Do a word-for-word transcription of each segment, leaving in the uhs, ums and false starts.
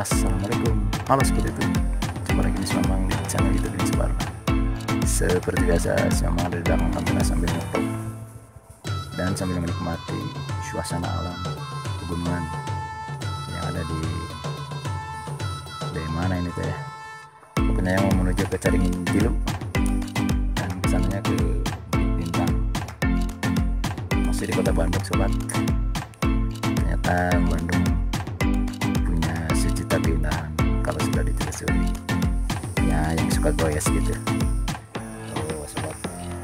Assalamualaikum. Halo seperti itu. Jumpa lagi di Mamang di channel YouTube ini Sebar. Seperti biasa, Mamang ada di belakang kamera sambil ngetok dan sambil menikmati suasana alam pegunungan yang ada di dari mana ini teh? Pokoknya yang mau menuju ke Caringin Tilu dan kesananya ke Bintang. Masih di kota Bandung, sobat. Ternyata Bandung punya sejuta keindahan kalau sudah ditelusuri. Ya, yang suka goyes gitu. Oh, sobat.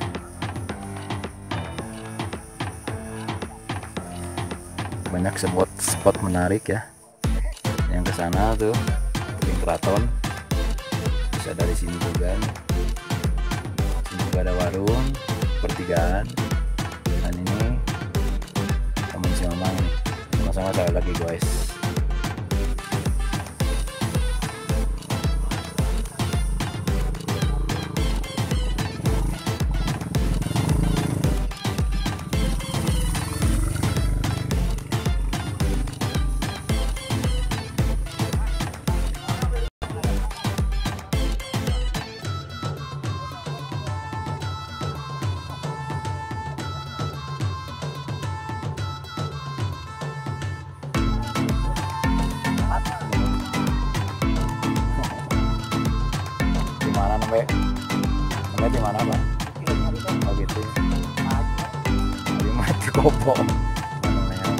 Banyak spot spot menarik ya. Yang ke sana tuh Tebing Keraton. Bisa dari sini juga. Sini juga ada warung, pertigaan. Dan ini teman si Mamang nih. Sama-sama saya lagi guys. Mana namanya? Namanya di mana, Pak? Oh gitu. Di mati kopo. Namanya.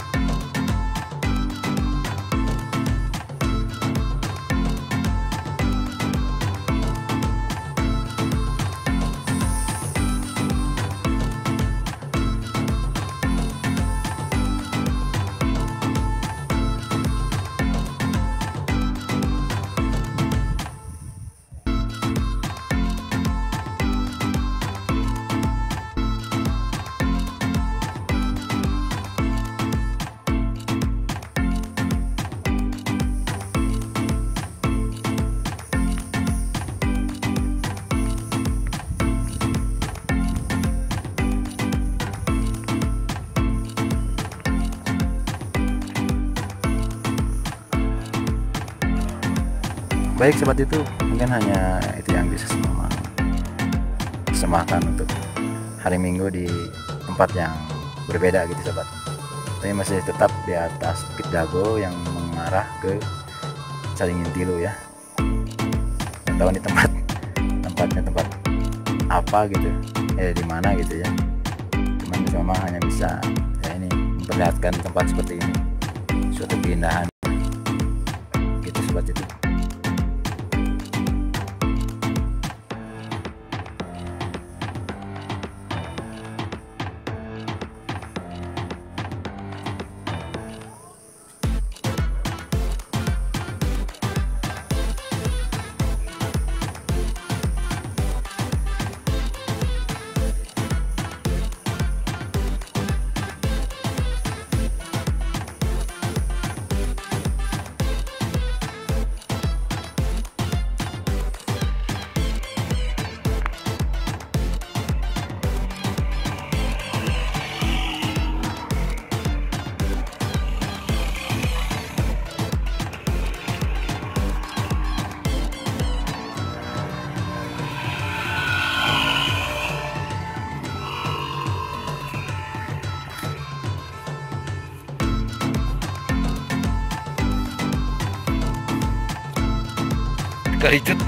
Baik sobat, itu mungkin hanya itu yang bisa Mamang persembahkan untuk hari Minggu di tempat yang berbeda gitu sobat. Tapi masih tetap di atas Bukit Dago yang mengarah ke Caringin Tilu ya. Nggak tahu nih tempat tempatnya tempat apa gitu, eh di mana gitu ya. Cuman Mamang hanya bisa ya ini memperlihatkan tempat seperti ini, suatu keindahan gitu sobat itu. Kericut.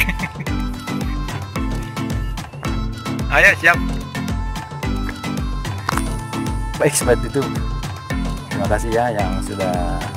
Ayo siap. Baik sobat itu, terima kasih ya yang sudah